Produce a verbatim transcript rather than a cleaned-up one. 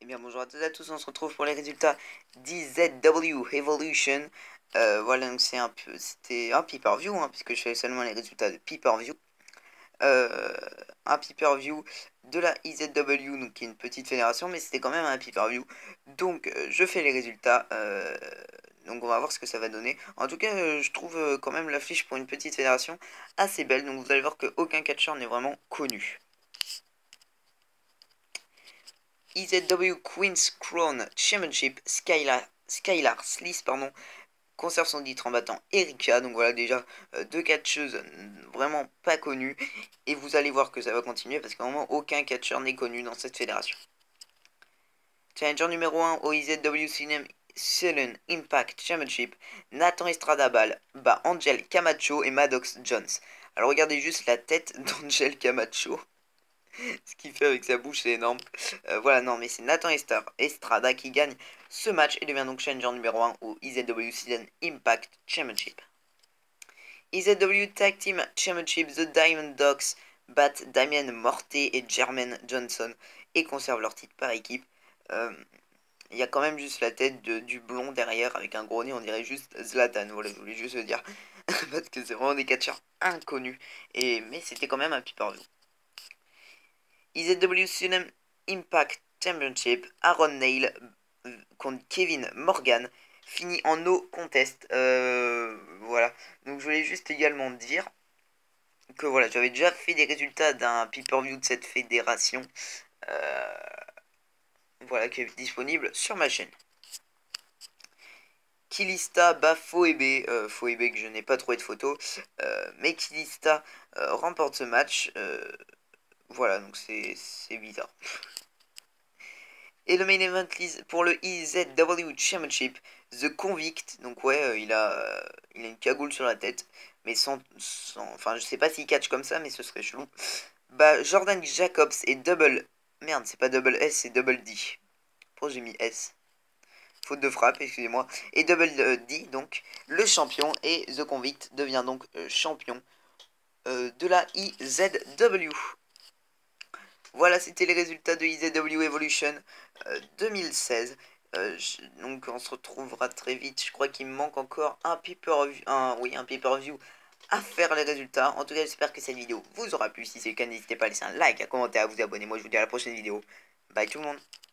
Eh bien bonjour à toutes et à tous, on se retrouve pour les résultats d'I Z W Evolution. Euh, voilà, donc c'est un peu, c'était un pay-per-view, hein, puisque je fais seulement les résultats de pay-per-view. Euh, un pay-per-view de la I Z W, donc qui est une petite fédération, mais c'était quand même un pay-per-view. Donc euh, je fais les résultats, euh, donc on va voir ce que ça va donner. En tout cas, euh, je trouve euh, quand même l'affiche pour une petite fédération assez belle, donc vous allez voir qu'aucun catcheur n'est vraiment connu. I Z W Queen's Crown Championship, Skylar, Skylar Sliss, pardon, conserve son titre en battant Erika. Donc voilà, déjà euh, deux catcheuses vraiment pas connues. Et vous allez voir que ça va continuer parce qu'à un moment, aucun catcheur n'est connu dans cette fédération. Challenger numéro un au I Z W Sudden Impact Championship, Nathan Estrada bat Angel Camacho et Maddox Jones. Alors regardez juste la tête d'Angel Camacho. Ce qu'il fait avec sa bouche, c'est énorme. Euh, voilà, non, mais c'est Nathan Estrada qui gagne ce match et devient donc challenger numéro un au I Z W Sudden Impact Championship. I Z W Tag Team Championship, The Diamond Dogs battent Damien Morté et Jermaine Johnson et conservent leur titre par équipe. Il euh, y a quand même juste la tête de, du blond derrière avec un gros nez, on dirait juste Zlatan. Voilà, je voulais juste le dire. Parce que c'est vraiment des catcheurs inconnus. Et, mais c'était quand même un pay-per-view. I Z W Sudden Impact Championship, Aaron Neil contre Kevin Morgan finit en no contest. Euh, voilà. Donc je voulais juste également dire que voilà, j'avais déjà fait des résultats d'un pay-per-view de cette fédération. Euh, voilà, qui est disponible sur ma chaîne. Kilista bat Foebe, euh, Foebe que je n'ai pas trouvé de photo, euh, mais Kilista euh, remporte ce match. Euh, voilà, donc c'est bizarre. Et le main event pour le I Z W Championship, The Convict. Donc ouais, euh, il, a, euh, il a une cagoule sur la tête. Mais sans... sans enfin, je sais pas s'il catch comme ça, mais ce serait chelou. Bah, Jordan Jacobs et Double... Merde, c'est pas Double S, c'est Double D. Pourquoi j'ai mis S? Faute de frappe, excusez-moi. Et Double D, donc, le champion. Et The Convict devient donc euh, champion euh, de la I Z W. Voilà, c'était les résultats de I Z W Evolution euh, deux mille seize. Euh, je, donc on se retrouvera très vite. Je crois qu'il me manque encore un pay-per-view, un, oui, un pay-per-view à faire les résultats. En tout cas, j'espère que cette vidéo vous aura plu. Si c'est le cas, n'hésitez pas à laisser un like, à commenter, à vous abonner. Moi, je vous dis à la prochaine vidéo. Bye tout le monde.